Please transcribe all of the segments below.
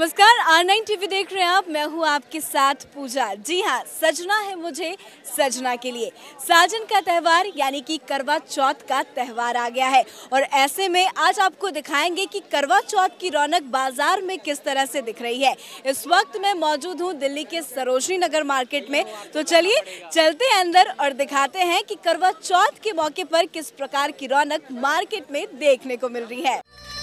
नमस्कार, R9 TV देख रहे हैं आप। मैं हूं आपके साथ पूजा। जी हां, सजना है मुझे सजना के लिए। साजन का त्यौहार यानी कि करवा चौथ का त्यौहार आ गया है और ऐसे में आज आपको दिखाएंगे कि करवा चौथ की रौनक बाजार में किस तरह से दिख रही है। इस वक्त मैं मौजूद हूं दिल्ली के सरोजनी नगर मार्केट में, तो चलिए चलते हैं अंदर और दिखाते हैं कि करवा चौथ के मौके पर किस प्रकार की रौनक मार्केट में देखने को मिल रही है।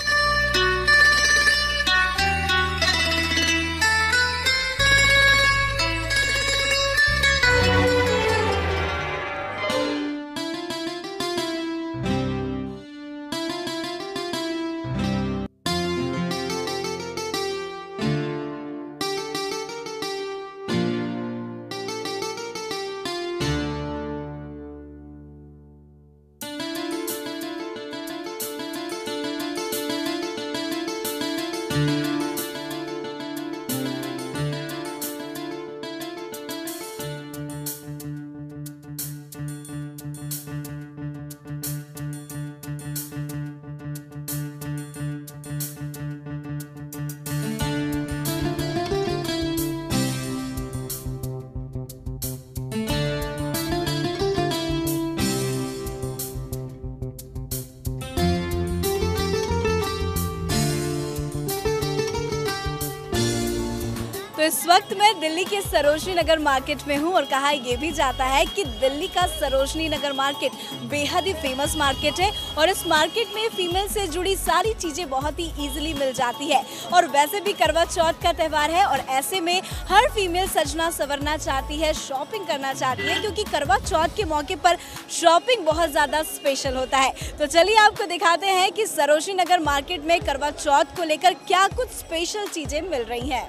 तो इस वक्त मैं दिल्ली के सरोजनी नगर मार्केट में हूं और कहा यह भी जाता है कि दिल्ली का सरोजनी नगर मार्केट बेहद ही फेमस मार्केट है और इस मार्केट में फीमेल से जुड़ी सारी चीजें बहुत ही इजीली मिल जाती है। और वैसे भी करवा चौथ का त्यौहार है और ऐसे में हर फीमेल सजना संवरना चाहती है, शॉपिंग करना चाहती है, क्योंकि करवा चौथ के मौके पर शॉपिंग बहुत ज्यादा स्पेशल होता है। तो चलिए आपको दिखाते हैं कि सरोजनी नगर मार्केट में करवा चौथ को लेकर क्या कुछ स्पेशल चीजें मिल रही हैं।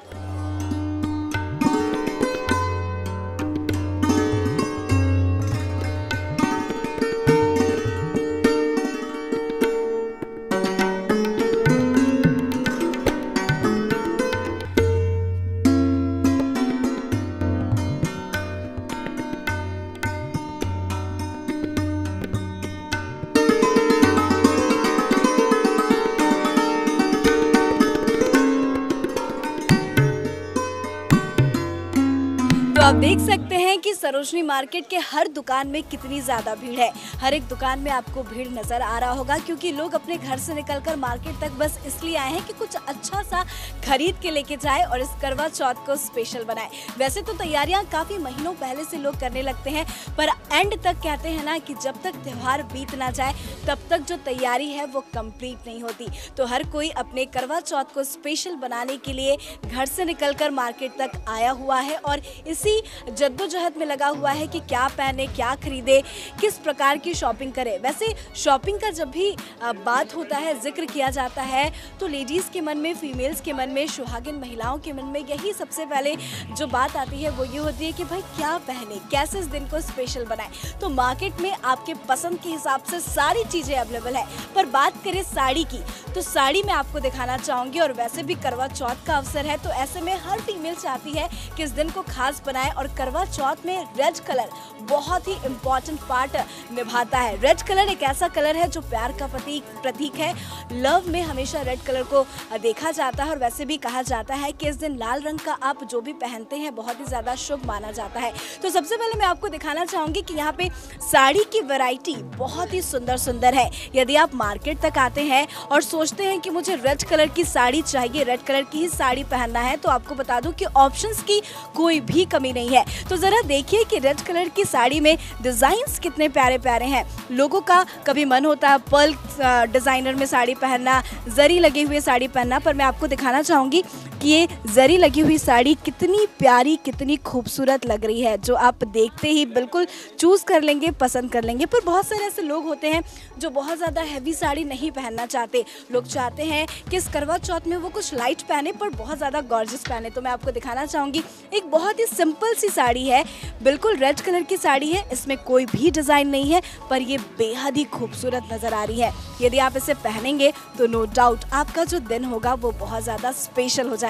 तो आप देख सकते हैं कि सरोजनी मार्केट के हर दुकान में कितनी ज्यादा भीड़ है। हर एक दुकान में आपको भीड़ नजर आ रहा होगा, क्योंकि लोग अपने घर से निकलकर मार्केट तक बस इसलिए आए हैं कि कुछ अच्छा सा खरीद के लेके जाए और इस करवा चौथ को स्पेशल बनाए। वैसे तो तैयारियां काफी महीनों पहले से लोग करने लगते हैं, पर एंड तक कहते हैं ना कि जब तक त्योहार बीत ना जाए तब तक जो तैयारी है वो कंप्लीट नहीं होती। तो हर कोई अपने करवा चौथ को स्पेशल बनाने के लिए घर से निकलकर मार्केट तक आया हुआ है और इसी जद्दोजहद में लगा हुआ है कि क्या पहने, क्या खरीदे, किस प्रकार की शॉपिंग करे। वैसे शॉपिंग का जब भी बात होता है, जिक्र किया जाता है, तो लेडीज के मन में, फीमेल्स के मन में, सुहागिन महिलाओं के मन में यही सबसे पहले जो बात आती है वो ये होती है कि भाई क्या पहने, कैसे इस दिन को स्पेशल बनाए। तो मार्केट में आपके पसंद के हिसाब से सारी चीजें अवेलेबल है। पर बात करें साड़ी की, तो साड़ी मैं आपको दिखाना चाहूंगी और वैसे भी करवा चौथ का अवसर है, तो ऐसे में हर फीमेल चाहती है कि इस दिन को खास बनाए। और करवा चौथ में रेड कलर बहुत ही इम्पोर्टेंट पार्ट निभाता है। रेड कलर एक ऐसा कलर है जो प्यार का प्रतीक है। लव में हमेशा रेड कलर को देखा जाता है और वैसे भी कहा जाता है कि इस दिन लाल रंग का आप जो भी पहनते हैं बहुत ही ज्यादा शुभ माना जाता है। तो सबसे पहले मैं आपको दिखाना चाहूंगी कि यहाँ पे साड़ी की वैरायटी बहुत ही सुंदर सुंदर है। यदि आप मार्केट तक आते हैं और सोचते हैं कि मुझे रेड कलर की साड़ी चाहिए, रेड कलर की ही साड़ी पहनना है, तो आपको बता दूं कि ऑप्शंस की कोई भी कमी नहीं है। तो जरा देखिए कि रेड कलर की साड़ी में डिजाइन्स कितने प्यारे प्यारे हैं। लोगों का कभी मन होता है पर्ल डिजाइनर में साड़ी पहनना, जरी लगी हुई साड़ी पहनना, पर मैं आपको दिखाना चाहूंगी कि ये जरी लगी हुई साड़ी कितनी प्यारी, कितनी खूबसूरत लग रही है, जो आप देखते ही बिल्कुल चूज कर लेंगे, पसंद कर लेंगे। पर बहुत सारे ऐसे लोग होते हैं जो बहुत ज़्यादा हैवी साड़ी नहीं पहनना चाहते। लोग चाहते हैं कि इस करवा चौथ में वो कुछ लाइट पहने पर बहुत ज़्यादा गॉर्जियस पहने। तो मैं आपको दिखाना चाहूँगी एक बहुत ही सिंपल सी साड़ी है, बिल्कुल रेड कलर की साड़ी है, इसमें कोई भी डिज़ाइन नहीं है, पर ये बेहद ही खूबसूरत नज़र आ रही है। यदि आप इसे पहनेंगे तो नो डाउट आपका जो दिन होगा वो बहुत ज़्यादा स्पेशल हो जाएगा।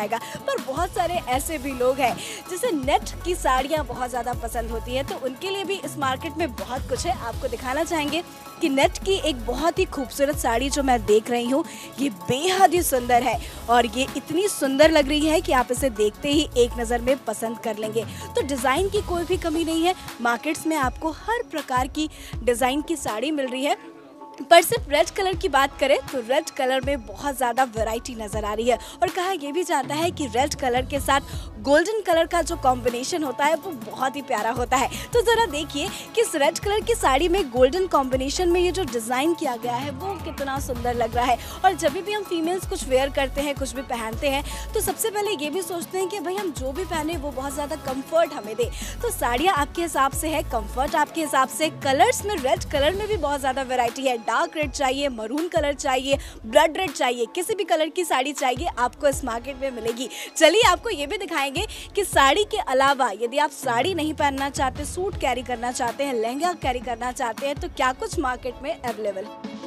आएगा। पर बहुत सारे ऐसे भी लोग हैं जिसे नेट की साड़ियाँ बहुत ज़्यादा पसंद होती है, तो उनके लिए भी इस मार्केट में बहुत कुछ है। आपको दिखाना चाहेंगे कि नेट की एक बहुत ही खूबसूरत साड़ी जो मैं देख रही हूँ, ये बेहद ही सुंदर है और ये इतनी सुंदर लग रही है कि आप इसे देखते ही एक नज़र में पसंद कर लेंगे। तो डिज़ाइन की कोई भी कमी नहीं है, मार्केट्स में आपको हर प्रकार की डिज़ाइन की साड़ी मिल रही है। पर सिर्फ रेड कलर की बात करें तो रेड कलर में बहुत ज़्यादा वैरायटी नज़र आ रही है और कहा यह भी जाता है कि रेड कलर के साथ गोल्डन कलर का जो कॉम्बिनेशन होता है वो बहुत ही प्यारा होता है। तो ज़रा देखिए कि इस रेड कलर की साड़ी में गोल्डन कॉम्बिनेशन में ये जो डिज़ाइन किया गया है वो कितना सुंदर लग रहा है। और जब भी हम फीमेल्स कुछ वेयर करते हैं, कुछ भी पहनते हैं, तो सबसे पहले ये भी सोचते हैं कि भाई हम जो भी पहने वो बहुत ज़्यादा कम्फर्ट हमें दे। तो साड़ियाँ आपके हिसाब से है, कम्फर्ट आपके हिसाब से। कलर्स में रेड कलर में भी बहुत ज़्यादा वेराइटी है। डार्क रेड चाहिए, मरून कलर चाहिए, ब्लड रेड चाहिए, किसी भी कलर की साड़ी चाहिए आपको इस मार्केट में मिलेगी। चलिए आपको ये भी दिखाएंगे कि साड़ी के अलावा यदि आप साड़ी नहीं पहनना चाहते, सूट कैरी करना चाहते हैं, लहंगा कैरी करना चाहते हैं, तो क्या कुछ मार्केट में अवेलेबल।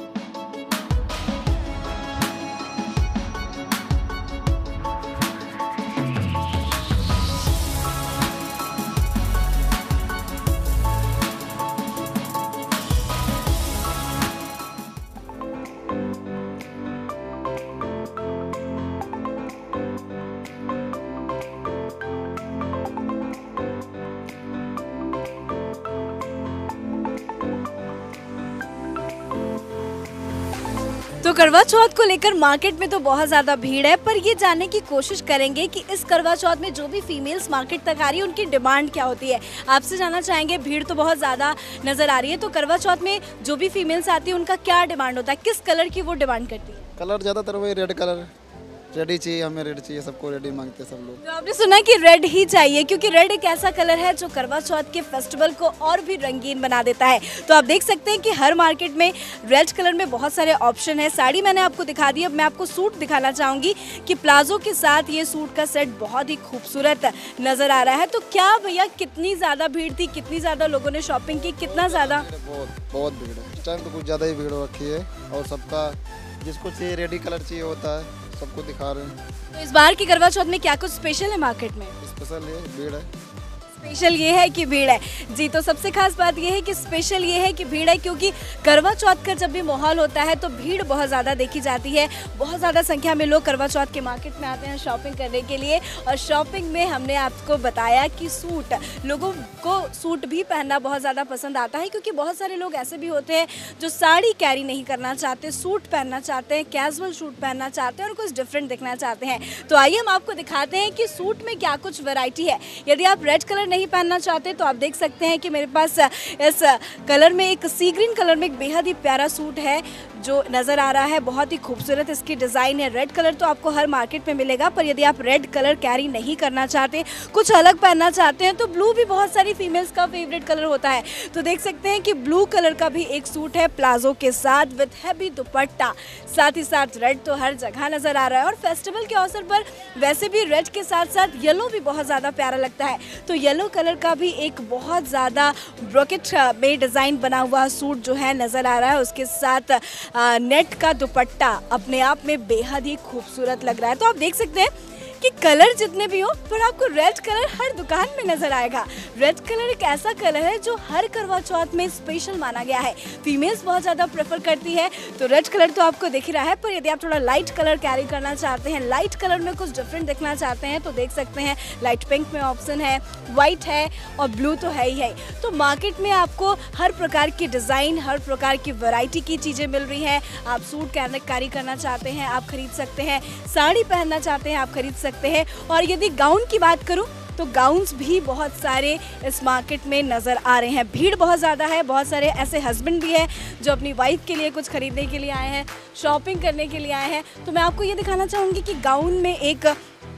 तो करवा चौथ को लेकर मार्केट में तो बहुत ज़्यादा भीड़ है, पर ये जानने की कोशिश करेंगे कि इस करवा चौथ में जो भी फीमेल्स मार्केट तक आ रही है उनकी डिमांड क्या होती है। आपसे जानना चाहेंगे, भीड़ तो बहुत ज़्यादा नज़र आ रही है, तो करवा चौथ में जो भी फीमेल्स आती है उनका क्या डिमांड होता है, किस कलर की वो डिमांड करती है। कलर ज़्यादातर वही रेड कलर, रेड ही चाहिए, हमें रेड चाहिए, सबको रेड ही मांगते हैं सब लोग। तो आपने सुना कि रेड ही चाहिए, क्योंकि रेड एक ऐसा कलर है जो करवा चौथ के फेस्टिवल को और भी रंगीन बना देता है। तो आप देख सकते हैं कि हर मार्केट में रेड कलर में बहुत सारे ऑप्शन है। साड़ी मैंने आपको दिखा दी, अब मैं आपको सूट दिखाना चाहूँगी कि प्लाजो के साथ ये सूट का सेट बहुत ही खूबसूरत नज़र आ रहा है। तो क्या भैया कितनी ज़्यादा भीड़ थी, कितनी ज़्यादा लोगों ने शॉपिंग की, कितना ज़्यादा। बहुत भीड़ है इस टाइम, तो कुछ ज़्यादा ही भीड़ रखी है और सबका जिसको चाहिए रेडी कलर चाहिए होता है, सबको दिखा रहे हैं। तो इस बार की करवा चौथ में क्या कुछ स्पेशल है मार्केट में। स्पेशल है, भीड़ है। स्पेशल ये है कि भीड़ है जी। तो सबसे खास बात ये है कि स्पेशल ये है कि भीड़ है, क्योंकि करवा चौथ का जब भी माहौल होता है तो भीड़ बहुत ज़्यादा देखी जाती है। बहुत ज़्यादा संख्या में लोग करवा चौथ के मार्केट में आते हैं शॉपिंग करने के लिए। और शॉपिंग में हमने आपको बताया कि सूट, लोगों को सूट भी पहनना बहुत ज़्यादा पसंद आता है, क्योंकि बहुत सारे लोग ऐसे भी होते हैं जो साड़ी कैरी नहीं करना चाहते, सूट पहनना चाहते हैं, कैजुअल सूट पहनना चाहते हैं और कुछ डिफरेंट दिखना चाहते हैं। तो आइए हम आपको दिखाते हैं कि सूट में क्या कुछ वैरायटी है। यदि आप रेड कलर नहीं पहनना चाहते तो आप देख सकते हैं कि मेरे पास इस कलर में, एक सी ग्रीन कलर में एक बेहद ही प्यारा सूट है जो नज़र आ रहा है। बहुत ही खूबसूरत इसकी डिज़ाइन है। रेड कलर तो आपको हर मार्केट में मिलेगा, पर यदि आप रेड कलर कैरी नहीं करना चाहते, कुछ अलग पहनना चाहते हैं, तो ब्लू भी बहुत सारी फीमेल्स का फेवरेट कलर होता है। तो देख सकते हैं कि ब्लू कलर का भी एक सूट है प्लाजो के साथ विद हैवी दुपट्टा, साथ ही साथ रेड तो हर जगह नज़र आ रहा है। और फेस्टिवल के अवसर पर वैसे भी रेड के साथ साथ येलो भी बहुत ज़्यादा प्यारा लगता है। तो येलो कलर का भी एक बहुत ज़्यादा ब्रॉकेट में डिज़ाइन बना हुआ सूट जो है नज़र आ रहा है, उसके साथ नेट का दुपट्टा अपने आप में बेहद ही खूबसूरत लग रहा है। तो आप देख सकते हैं कि कलर जितने भी हो, पर आपको रेड कलर हर दुकान में नजर आएगा। रेड कलर एक ऐसा कलर है जो हर करवा चौथ में स्पेशल माना गया है। फीमेल्स बहुत ज़्यादा प्रेफर करती है, तो रेड कलर तो आपको दिख ही रहा है। पर यदि आप थोड़ा लाइट कलर कैरी करना चाहते हैं, लाइट कलर में कुछ डिफरेंट देखना चाहते हैं, तो देख सकते हैं लाइट पिंक में ऑप्शन है, वाइट है और ब्लू तो है ही है। तो मार्केट में आपको हर प्रकार की डिज़ाइन, हर प्रकार की वैरायटी की चीज़ें मिल रही हैं। आप सूट कैरी करना चाहते हैं आप खरीद सकते हैं, साड़ी पहनना चाहते हैं आप खरीद सकते हैं। और यदि गाउन की बात करूं तो गाउन्स भी बहुत सारे इस मार्केट में नज़र आ रहे हैं। भीड़ बहुत ज़्यादा है। बहुत सारे ऐसे हस्बैंड भी हैं जो अपनी वाइफ के लिए कुछ खरीदने के लिए आए हैं, शॉपिंग करने के लिए आए हैं। तो मैं आपको ये दिखाना चाहूँगी कि गाउन में एक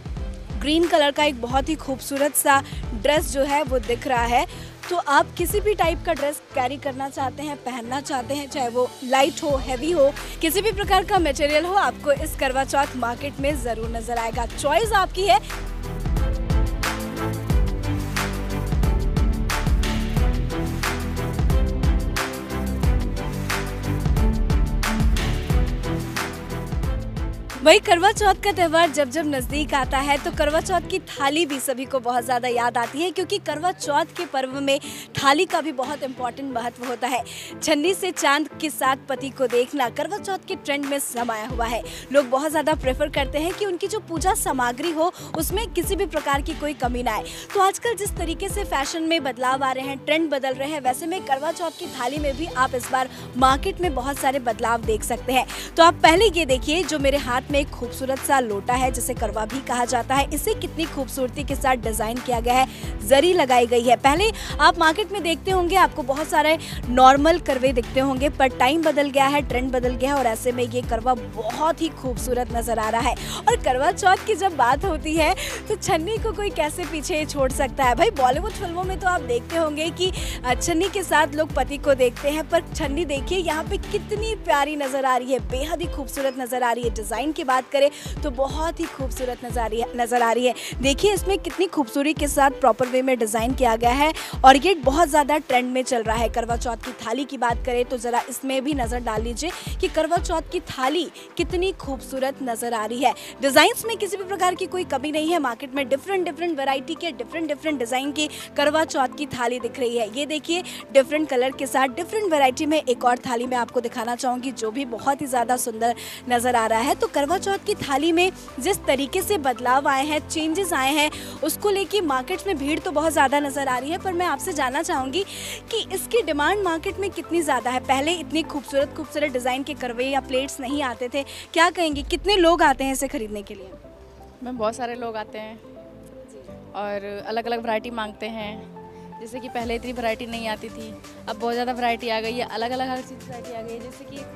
ग्रीन कलर का एक बहुत ही खूबसूरत सा ड्रेस जो है वो दिख रहा है। तो आप किसी भी टाइप का ड्रेस कैरी करना चाहते हैं, पहनना चाहते हैं, चाहे वो लाइट हो, हैवी हो, किसी भी प्रकार का मटेरियल हो, आपको इस करवा चौथ मार्केट में ज़रूर नज़र आएगा। चॉइस आपकी है। वही करवा चौथ का त्यौहार जब जब नज़दीक आता है तो करवा चौथ की थाली भी सभी को बहुत ज़्यादा याद आती है, क्योंकि करवा चौथ के पर्व में थाली का भी बहुत इम्पोर्टेंट महत्व होता है। छन्नी से चांद के साथ पति को देखना करवा चौथ के ट्रेंड में समाया हुआ है। लोग बहुत ज़्यादा प्रेफर करते हैं कि उनकी जो पूजा सामग्री हो उसमें किसी भी प्रकार की कोई कमी ना आए। तो आजकल जिस तरीके से फैशन में बदलाव आ रहे हैं, ट्रेंड बदल रहे हैं, वैसे में करवा चौथ की थाली में भी आप इस बार मार्केट में बहुत सारे बदलाव देख सकते हैं। तो आप पहले ये देखिए, जो मेरे हाथ में एक खूबसूरत सा लोटा है जिसे करवा भी कहा जाता है, इसे कितनी खूबसूरती के साथ डिजाइन किया गया है, जरी लगाई गई है। पहले आप मार्केट में देखते होंगे आपको बहुत सारे नॉर्मल करवे दिखते होंगे, पर टाइम बदल गया है, ट्रेंड बदल गया है और ऐसे में ये करवा बहुत ही खूबसूरत नजर आ रहा है। और करवा चौथ की जब बात होती है तो छन्नी को कोई कैसे पीछे छोड़ सकता है। भाई बॉलीवुड फिल्मों में तो आप देखते होंगे कि छन्नी के साथ लोग पति को देखते हैं, पर छन्नी देखिए यहाँ पे कितनी प्यारी नजर आ रही है, बेहद ही खूबसूरत नजर आ रही है। डिजाइन की बात करें तो बहुत ही खूबसूरत नजर आ रही है। देखिए इसमें कितनी खूबसूरती के साथ प्रॉपर वे में डिजाइन किया गया है और ये बहुत ज्यादा ट्रेंड में चल रहा है। करवा चौथ की थाली की बात करें तो जरा इसमें भी नजर डाल लीजिए कि करवा चौथ की थाली कितनी खूबसूरत नजर आ रही है। डिजाइन्स में किसी भी प्रकार की कोई कमी नहीं है। मार्केट में डिफरेंट वैरायटी के डिफरेंट डिजाइन की करवा चौथ की थाली दिख रही है। ये देखिए डिफरेंट कलर के साथ डिफरेंट वैरायटी में एक और थाली मैं आपको दिखाना चाहूंगी जो भी बहुत ही ज्यादा सुंदर नजर आ रहा है। तो करवा चौथ की थाली में जिस तरीके से बदलाव आए हैं, चेंजेस आए हैं, उसको लेके मार्केट में भीड़ तो बहुत ज़्यादा नज़र आ रही है। पर मैं आपसे जानना चाहूँगी कि इसकी डिमांड मार्केट में कितनी ज़्यादा है। पहले इतनी खूबसूरत डिज़ाइन के करवे या प्लेट्स नहीं आते थे, क्या कहेंगे कितने लोग आते हैं इसे खरीदने के लिए? मैम बहुत सारे लोग आते हैं और अलग अलग वैरायटी मांगते हैं। जैसे कि पहले इतनी वैरायटी नहीं आती थी, अब बहुत ज़्यादा वैरायटी आ गई है, अलग अलग हर चीज़ वैरायटी आ गई है। जैसे कि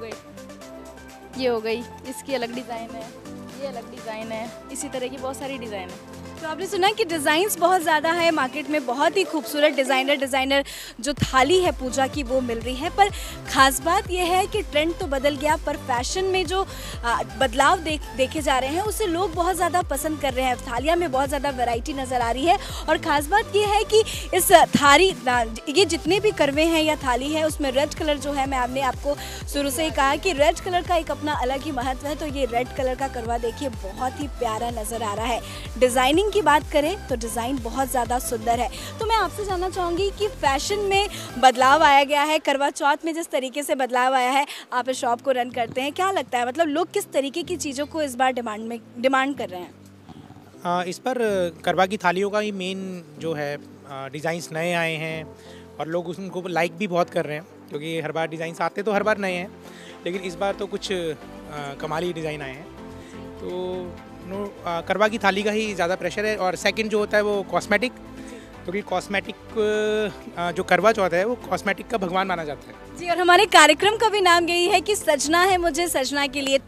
ये हो गई, इसकी अलग डिज़ाइन है, ये अलग डिज़ाइन है, इसी तरह की बहुत सारी डिज़ाइन है। तो आपने सुना कि डिज़ाइंस बहुत ज़्यादा है मार्केट में, बहुत ही खूबसूरत डिज़ाइनर जो थाली है पूजा की वो मिल रही है। पर ख़ास बात यह है कि ट्रेंड तो बदल गया, पर फैशन में जो बदलाव देखे जा रहे हैं उसे लोग बहुत ज़्यादा पसंद कर रहे हैं। थालियाँ में बहुत ज़्यादा वैरायटी नज़र आ रही है और ख़ास बात यह है कि इस थाली ये जितने भी करवे हैं या थाली है उसमें रेड कलर जो है, मैम ने आपको शुरू से ही कहा कि रेड कलर का एक अपना अलग ही महत्व है। तो ये रेड कलर का करवा देखिए बहुत ही प्यारा नज़र आ रहा है। डिज़ाइनिंग की बात करें तो डिज़ाइन बहुत ज़्यादा सुंदर है। तो मैं आपसे जानना चाहूँगी कि फैशन में बदलाव आया गया है, करवा चौथ में जिस तरीके से बदलाव आया है, आप इस शॉप को रन करते हैं, क्या लगता है मतलब लोग किस तरीके की चीज़ों को इस बार डिमांड कर रहे हैं? इस पर करवा की थालियों का ही मेन जो है डिज़ाइंस नए आए हैं और लोग उनको लाइक भी बहुत कर रहे हैं, क्योंकि हर बार डिज़ाइंस आते तो हर बार नए हैं, लेकिन इस बार तो कुछ कमाली डिज़ाइन आए हैं। तो करवा की थाली का ही ज़्यादा प्रेशर है। और सेकंड जो होता है वो कॉस्मेटिक, क्योंकि कॉस्मेटिक जो करवा चौथ है वो कॉस्मेटिक का भगवान माना जाता है जी। और हमारे कार्यक्रम का भी नाम यही है कि सजना है मुझे सजना के लिए।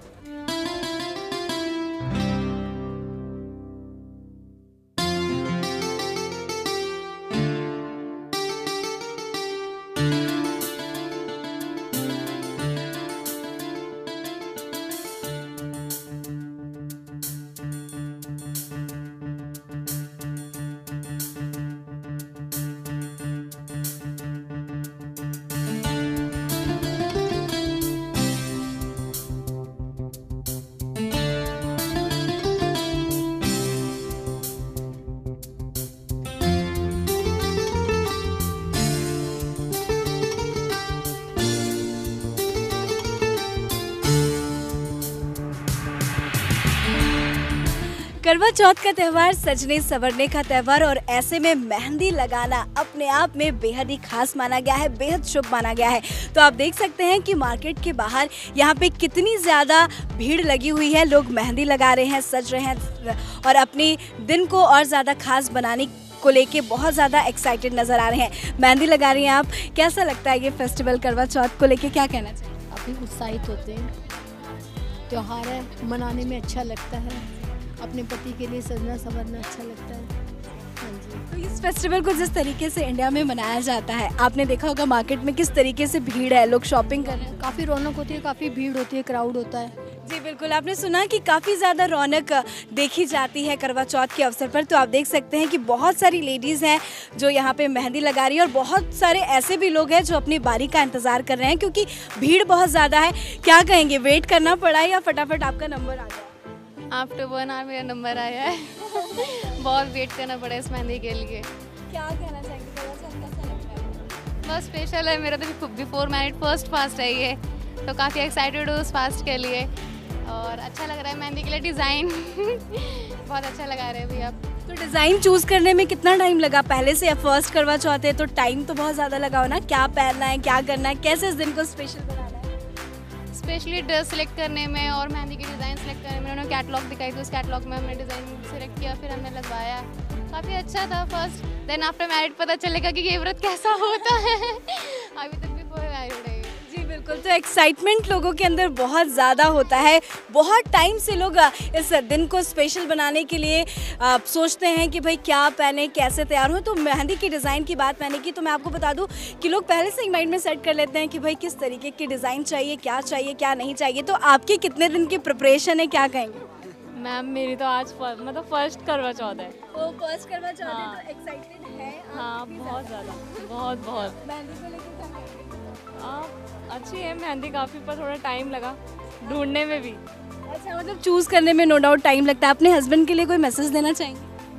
करवा चौथ का त्यौहार सजने संवरने का त्यौहार और ऐसे में मेहंदी लगाना अपने आप में बेहद ही खास माना गया है, बेहद शुभ माना गया है। तो आप देख सकते हैं कि मार्केट के बाहर यहाँ पे कितनी ज़्यादा भीड़ लगी हुई है। लोग मेहंदी लगा रहे हैं, सज रहे हैं और अपने दिन को और ज़्यादा खास बनाने को लेके बहुत ज़्यादा एक्साइटेड नज़र आ रहे हैं। मेहंदी लगा रही हैं आप, कैसा लगता है ये फेस्टिवल करवा चौथ को लेके, क्या कहना चाहिए? काफ़ी उत्साहित होते हैं, त्यौहार है, मनाने में अच्छा लगता है, अपने पति के लिए सजना संवरना अच्छा लगता है। हाँ जी। तो इस फेस्टिवल को जिस तरीके से इंडिया में मनाया जाता है, आपने देखा होगा मार्केट में किस तरीके से भीड़ है, लोग शॉपिंग कर रहे हैं, काफ़ी रौनक होती है, काफ़ी भीड़ होती है, क्राउड होता है। जी बिल्कुल, आपने सुना कि काफ़ी ज़्यादा रौनक देखी जाती है करवा चौथ के अवसर पर। तो आप देख सकते हैं कि बहुत सारी लेडीज़ हैं जो यहाँ पे मेहंदी लगा रही है और बहुत सारे ऐसे भी लोग हैं जो अपनी बारी का इंतज़ार कर रहे हैं क्योंकि भीड़ बहुत ज़्यादा है। क्या कहेंगे, वेट करना पड़ा या फटाफट आपका नंबर आ गया? आफ्टर 1 आवर मेरा नंबर आया है। बहुत वेट करना पड़ा इस मेहंदी के लिए। क्या कहना चाहेंगे, करवा चौथ कैसा लगता है? बहुत स्पेशल है, मेरा तो बिफोर मैरिड फर्स्ट फास्ट है ये, तो काफ़ी एक्साइटेड हूँ उस फास्ट के लिए और अच्छा लग रहा है मेहंदी के लिए डिज़ाइन। बहुत अच्छा लगा रहे हैं अभी आप। तो डिज़ाइन चूज़ करने में कितना टाइम लगा? पहले से फर्स्ट करवा चौथ है तो टाइम तो बहुत ज़्यादा लगा हो ना, क्या पहनना है, क्या करना है, कैसे इस दिन को स्पेशल बनाना है? स्पेशली ड्रेस सेलेक्ट करने में और मेहंदी की डिज़ाइन सेलेक्ट करने में उन्होंने कैटलॉग दिखाई थी, उस कैटलॉग में हमने डिज़ाइन सेलेक्ट किया, फिर हमने लगवाया। काफ़ी अच्छा था फर्स्ट, देन आफ्टर मैरिड पता चलेगा कि ये व्रत कैसा होता है। अभी तक बिफोर मैरिड है। जी बिल्कुल, तो एक्साइटमेंट लोगों के अंदर बहुत ज़्यादा होता है। बहुत टाइम से लोग इस दिन को स्पेशल बनाने के लिए सोचते हैं कि भाई क्या पहने, कैसे तैयार हो। तो मेहंदी की डिज़ाइन की बात मैंने की तो मैं आपको बता दूं कि लोग पहले से ही माइंड में सेट कर लेते हैं कि भाई किस तरीके की डिज़ाइन चाहिए, क्या नहीं चाहिए। तो आपकी कितने दिन की प्रिपरेशन है, क्या कहेंगे? मैम मेरी तो आज मतलब फर्स्ट करवा चौथ है। वो फर्स्ट करवा चौथ है तो एक्साइटेड है आप? हाँ बहुत ज़्यादा, बहुत। मेहंदी को लेकर क्या कहेंगे? अच्छी है मेहंदी काफ़ी, पर थोड़ा टाइम लगा ढूंढने में भी। अच्छा, मतलब चूज़ करने में नो डाउट टाइम लगता है। अपने हस्बैंड के लिए कोई मैसेज देना चाहेंगे?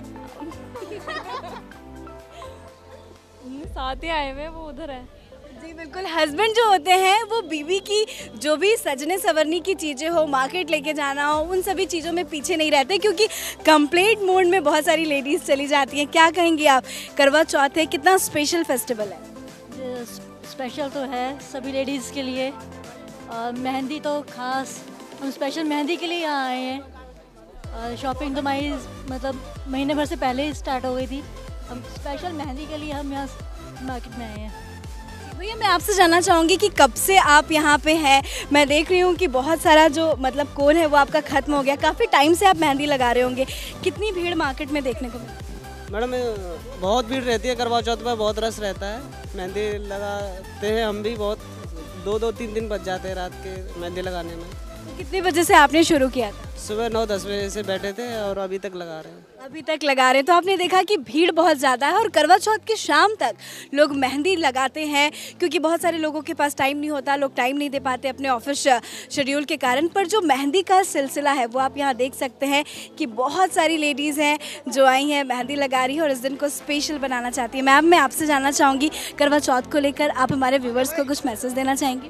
साथ ही आए हुए, वो उधर है। जी बिल्कुल, हस्बैंड जो होते हैं वो बीवी की जो भी सजने संवरने की चीज़ें हो, मार्केट लेके जाना हो, उन सभी चीज़ों में पीछे नहीं रहते क्योंकि कंप्लीट मूड में बहुत सारी लेडीज़ चली जाती हैं। क्या कहेंगी आप, करवा चौथ है, कितना स्पेशल फेस्टिवल है? स्पेशल तो है सभी लेडीज़ के लिए और मेहंदी तो खास, हम स्पेशल मेहंदी के लिए यहाँ आए हैं। और शॉपिंग तो हमारी मतलब महीने भर से पहले ही स्टार्ट हो गई थी। हम स्पेशल मेहंदी के लिए हम यहाँ मार्केट में आए हैं। भैया मैं आपसे जानना चाहूँगी कि कब से आप यहाँ पे हैं? मैं देख रही हूँ कि बहुत सारा जो मतलब कोन है वो आपका ख़त्म हो गया, काफ़ी टाइम से आप मेहंदी लगा रहे होंगे। कितनी भीड़ मार्केट में देखने को मिली? मैडम बहुत भीड़ रहती है, करवा चौथ में बहुत रश रहता है। मेहंदी लगाते हैं हम भी, बहुत 2-3 दिन बच जाते हैं रात के मेहंदी लगाने में। तो कितने बजे से आपने शुरू किया था? सुबह 9-10 बजे से बैठे थे और अभी तक लगा रहे हैं। अभी तक लगा रहे हैं। तो आपने देखा कि भीड़ बहुत ज़्यादा है और करवा चौथ की शाम तक लोग मेहंदी लगाते हैं क्योंकि बहुत सारे लोगों के पास टाइम नहीं होता, लोग टाइम नहीं दे पाते अपने ऑफिस शेड्यूल के कारण। पर जो मेहंदी का सिलसिला है वो आप यहाँ देख सकते हैं कि बहुत सारी लेडीज़ हैं जो आई हैं, मेहंदी लगा रही है और इस दिन को स्पेशल बनाना चाहती है। मैम मैं आपसे जानना चाहूँगी, करवा चौथ को लेकर आप हमारे व्यूवर्स को कुछ मैसेज देना चाहेंगी?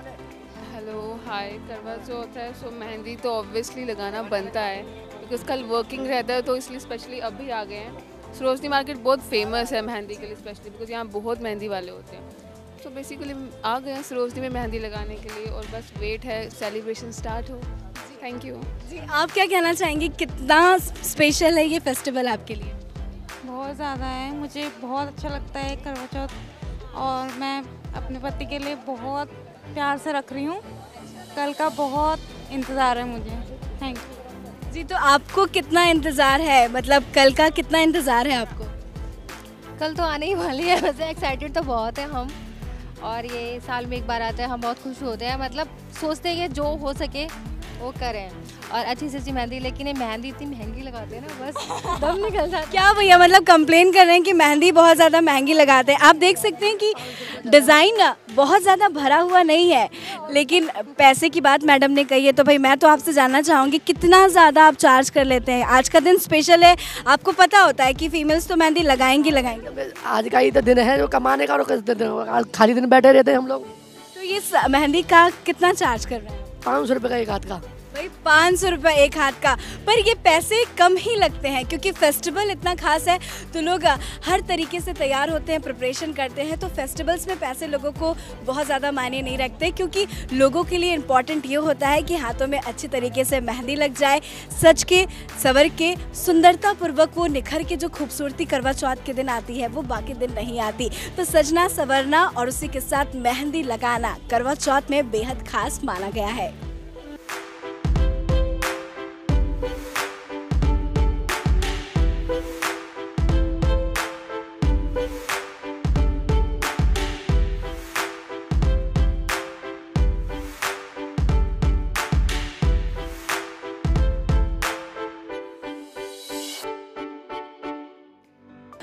हाय, करवा चौथ है सो मेहंदी तो ऑब्वियसली लगाना बनता है बिकॉज कल वर्किंग रहता है, तो इसलिए स्पेशली अभी आ गए हैं। सरोजनी मार्केट बहुत फेमस है मेहंदी के लिए स्पेशली बिकॉज यहाँ बहुत मेहंदी वाले होते हैं। सो बेसिकली आ गए हैं सरोजनी में मेहंदी लगाने के लिए और बस वेट है सेलिब्रेशन स्टार्ट हो। थैंक यू जी, आप क्या कहना चाहेंगी, कितना स्पेशल है ये फेस्टिवल आपके लिए? बहुत ज़्यादा है, मुझे बहुत अच्छा लगता है करवा चौथ और मैं अपने पति के लिए बहुत प्यार से रख रही हूँ। कल का बहुत इंतज़ार है मुझे। Thank you. जी, तो आपको कितना इंतज़ार है, मतलब कल का कितना इंतज़ार है आपको? कल तो आने ही वाली है, वैसे एक्साइटेड तो बहुत है हम, और ये साल में एक बार आता है, हम बहुत खुश होते हैं। मतलब सोचते हैं कि जो हो सके वो करें और अच्छी से अच्छी मेहंदी, लेकिन ये मेहंदी इतनी महंगी लगाते हैं ना, बस दम निकल जाता है। क्या भैया मतलब कंप्लेन कर रहे हैं कि मेहंदी बहुत ज़्यादा महंगी लगाते हैं? आप देख सकते हैं कि डिज़ाइन बहुत ज़्यादा भरा हुआ नहीं है, लेकिन पैसे की बात मैडम ने कही है। तो भाई मैं तो आपसे जानना चाहूँगी कितना ज़्यादा आप चार्ज कर लेते हैं? आज का दिन स्पेशल है, आपको पता होता है कि फीमेल्स तो मेहंदी लगाएंगी। आज का ही तो दिन है जो कमाने का, और खाली दिन बैठे रहते हैं हम लोग। तो ये मेहंदी का कितना चार्ज कर रहे हैं? 500 रुपये का एक हाथ का। भाई 500 रुपये एक हाथ का, पर ये पैसे कम ही लगते हैं क्योंकि फेस्टिवल इतना खास है तो लोग हर तरीके से तैयार होते हैं, प्रिपरेशन करते हैं। तो फेस्टिवल्स में पैसे लोगों को बहुत ज़्यादा मायने नहीं रखते क्योंकि लोगों के लिए इम्पॉर्टेंट ये होता है कि हाथों में अच्छी तरीके से मेहंदी लग जाए, सज के संवर के सुंदरता पूर्वक वो निखर के जो खूबसूरती करवा चौथ के दिन आती है वो बाकी दिन नहीं आती। तो सजना संवरना और उसी के साथ मेहंदी लगाना करवा चौथ में बेहद खास माना गया है।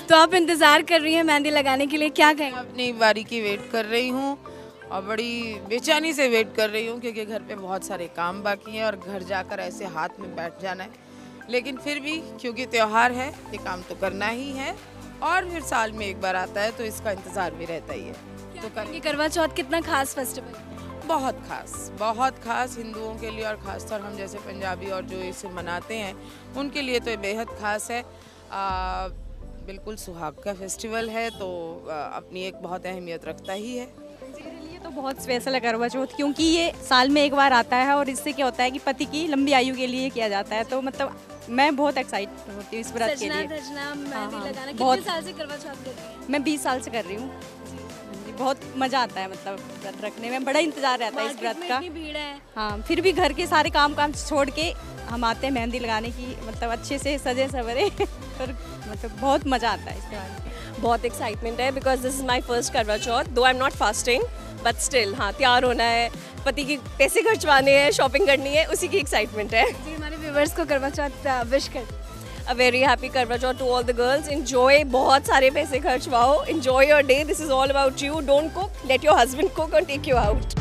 तो आप इंतज़ार कर रही हैं मेहंदी लगाने के लिए, क्या कहेंगे? अपनी बारी की वेट कर रही हूँ और बड़ी बेचैनी से वेट कर रही हूँ क्योंकि घर पे बहुत सारे काम बाकी हैं और घर जाकर ऐसे हाथ में बैठ जाना है। लेकिन फिर भी क्योंकि त्यौहार है, ये काम तो करना ही है और फिर साल में एक बार आता है तो इसका इंतज़ार भी रहता ही है। तो ये करवा चौथ कितना खास फेस्टिवल है? बहुत खास हिंदुओं के लिए और ख़ासतौर हम जैसे पंजाबी और जो इसे मनाते हैं उनके लिए तो ये बेहद ख़ास है। बिल्कुल सुहाग का फेस्टिवल है तो अपनी एक बहुत अहमियत रखता ही है। मेरे लिए तो बहुत स्पेशल है करवा चौथ, क्योंकि ये साल में एक बार आता है और इससे क्या होता है कि पति की लंबी आयु के लिए किया जाता है। तो मतलब मैं बहुत एक्साइट होती हूँ इस व्रत के लिए। कितने साल से करवा चौथ कर रही हैं? मैं 20 साल से कर रही हूँ। बहुत मज़ा आता है, मतलब व्रत रखने में बड़ा इंतजार रहता है इस व्रत का। भीड़ है। हाँ, फिर भी घर के सारे काम छोड़ के हम आते हैं मेहंदी लगाने की, मतलब अच्छे से सजे सवरे और मतलब बहुत मज़ा आता है इसके बाद। बहुत एक्साइटमेंट है because this is my first Karva Chauth. Though I am not fasting but still हाँ, तैयार होना है, पति की पैसे खर्चवाने हैं, शॉपिंग करनी है, उसी की एक्साइटमेंट है। जी, हमारे व्यूवर्स को करवा चौथ विश कर। A very happy Karwa Chauth to all the girls. Enjoy, बहुत सारे पैसे खर्चवाओ. Enjoy your day. This is all about you. Don't cook. Let your husband cook and take you out.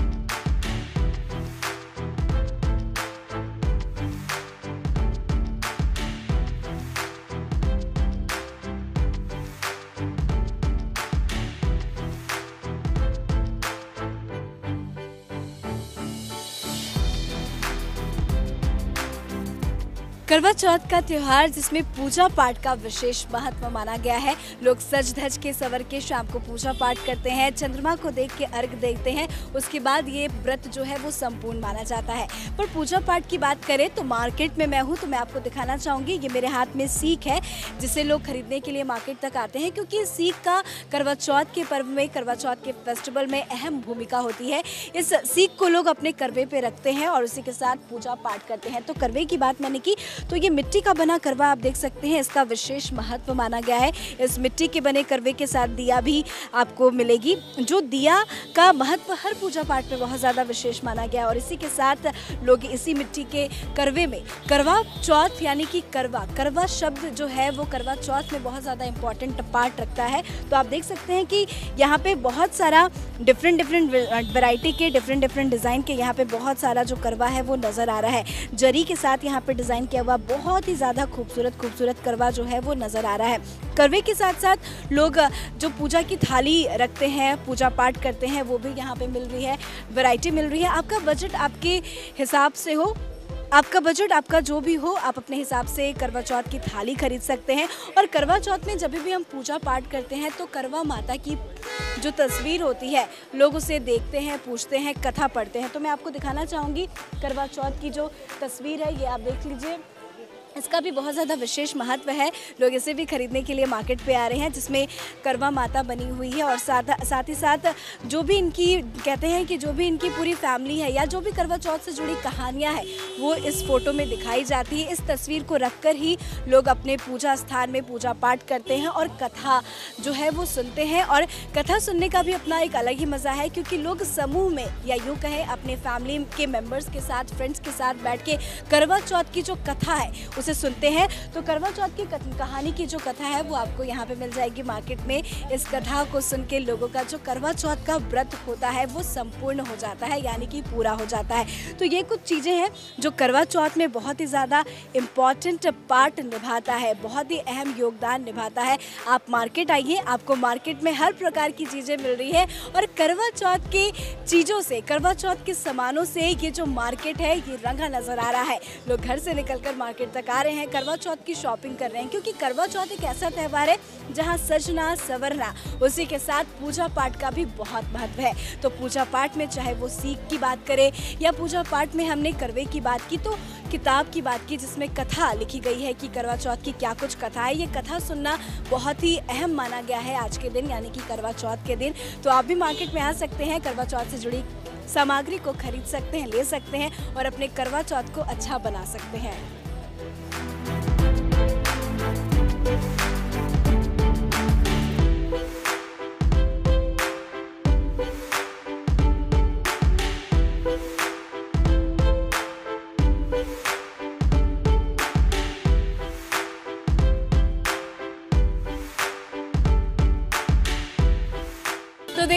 करवा चौथ का त्योहार जिसमें पूजा पाठ का विशेष महत्व माना गया है। लोग सज धज के सवर के शाम को पूजा पाठ करते हैं, चंद्रमा को देख के अर्घ देते हैं, उसके बाद ये व्रत जो है वो संपूर्ण माना जाता है। पर पूजा पाठ की बात करें तो मार्केट में मैं हूँ तो मैं आपको दिखाना चाहूँगी, ये मेरे हाथ में सीख है जिसे लोग खरीदने के लिए मार्केट तक आते हैं, क्योंकि सीख का करवा चौथ के पर्व में, करवा चौथ के फेस्टिवल में अहम भूमिका होती है। इस सीख को लोग अपने करवे पे रखते हैं और उसी के साथ पूजा पाठ करते हैं। तो करवे की बात मैंने की तो ये मिट्टी का बना करवा आप देख सकते हैं, इसका विशेष महत्व माना गया है। इस मिट्टी के बने करवे के साथ दिया भी आपको मिलेगी। जो दिया का महत्व हर पूजा पाठ में बहुत ज़्यादा विशेष माना गया है और इसी के साथ लोग इसी मिट्टी के करवे में करवा चौथ यानी कि करवा शब्द जो है वो करवा चौथ में बहुत ज़्यादा इंपॉर्टेंट पार्ट रखता है। तो आप देख सकते हैं कि यहाँ पे बहुत सारा डिफरेंट वैरायटी के डिफरेंट डिज़ाइन के यहाँ पे बहुत सारा जो करवा है वो नज़र आ रहा है। जरी के साथ यहाँ पे डिज़ाइन किया हुआ बहुत ही ज़्यादा खूबसूरत करवा जो है वो नज़र आ रहा है। करवे के साथ साथ लोग जो पूजा की थाली रखते हैं, पूजा पाठ करते हैं, वो भी यहाँ पे मिल रही है, वैरायटी मिल रही है। आपका बजट आपके हिसाब से हो, आपका बजट आपका जो भी हो, आप अपने हिसाब से करवा चौथ की थाली खरीद सकते हैं। और करवा चौथ में जब भी हम पूजा पाठ करते हैं तो करवा माता की जो तस्वीर होती है लोग उसे देखते हैं, पूछते हैं, कथा पढ़ते हैं। तो मैं आपको दिखाना चाहूँगी करवा चौथ की जो तस्वीर है, ये आप देख लीजिए, इसका भी बहुत ज़्यादा विशेष महत्व है। लोग इसे भी खरीदने के लिए मार्केट पे आ रहे हैं, जिसमें करवा माता बनी हुई है और साथ ही साथ जो भी इनकी कहते हैं कि जो भी इनकी पूरी फैमिली है या जो भी करवा चौथ से जुड़ी कहानियां हैं वो इस फोटो में दिखाई जाती है। इस तस्वीर को रखकर ही लोग अपने पूजा स्थान में पूजा पाठ करते हैं और कथा जो है वो सुनते हैं। और कथा सुनने का भी अपना एक अलग ही मज़ा है, क्योंकि लोग समूह में या यूँ कहें अपने फैमिली के मेम्बर्स के साथ, फ्रेंड्स के साथ बैठ के करवा चौथ की जो कथा है उसे सुनते हैं। तो करवा चौथ की कहानी की जो कथा है वो आपको यहाँ पे मिल जाएगी मार्केट में। इस कथा को सुन के लोगों का जो करवा चौथ का व्रत होता है वो संपूर्ण हो जाता है, यानी कि पूरा हो जाता है। तो ये कुछ चीज़ें हैं जो करवा चौथ में बहुत ही ज़्यादा इम्पॉर्टेंट पार्ट निभाता है, बहुत ही अहम योगदान निभाता है। आप मार्केट आइए, आपको मार्केट में हर प्रकार की चीज़ें मिल रही है और करवा चौथ की चीज़ों से, करवा चौथ के सामानों से ये जो मार्केट है ये रंगा नज़र आ रहा है। लोग घर से निकलकर मार्केट तक आ रहे हैं, करवा चौथ की शॉपिंग कर रहे हैं, क्योंकि करवा चौथ एक ऐसा त्यौहार है जहां सजना संवरना, उसी के साथ पूजा पाठ का भी बहुत महत्व है। तो पूजा पाठ में चाहे वो सीख की बात करें या पूजा पाठ में हमने करवे की बात की तो किताब की बात की जिसमें कथा लिखी गई है कि करवा चौथ की क्या कुछ कथा है, ये कथा सुनना बहुत ही अहम माना गया है आज के दिन, यानी कि करवा चौथ के दिन। तो आप भी मार्केट में आ सकते हैं, करवा चौथ से जुड़ी सामग्री को खरीद सकते हैं, ले सकते हैं और अपने करवा चौथ को अच्छा बना सकते हैं।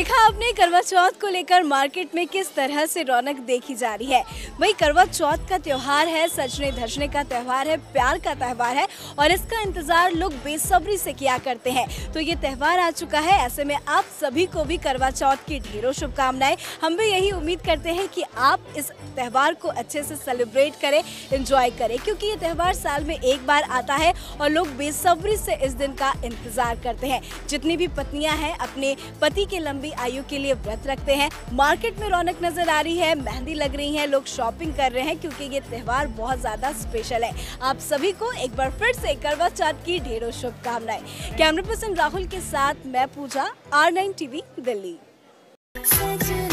देखा आपने करवा चौथ को लेकर मार्केट में किस तरह से रौनक देखी जा रही है। वही करवा चौथ का त्योहार है, सजने धजने का त्योहार है, प्यार का त्योहार है और इसका इंतजार लोग बेसब्री से किया करते हैं। तो ये त्योहार आ चुका है, ऐसे में आप सभी को भी करवा चौथ की ढेरों शुभकामनाएं। हम भी यही उम्मीद करते हैं कि आप इस त्योहार को अच्छे से सेलिब्रेट करें, एंजॉय करें, क्योंकि ये त्योहार साल में एक बार आता है और लोग बेसब्री से इस दिन का इंतजार करते हैं। जितनी भी पत्नियां हैं अपने पति के लंबी आयु के लिए व्रत रखते हैं। मार्केट में रौनक नजर आ रही है, मेहंदी लग रही है, लोग शॉपिंग कर रहे हैं क्योंकि ये त्योहार बहुत ज्यादा स्पेशल है। आप सभी को एक बार फिर से करवा चौथ की ढेरों शुभकामनाएं। कैमरा पर्सन राहुल के साथ मैं पूजा, R9 TV दिल्ली।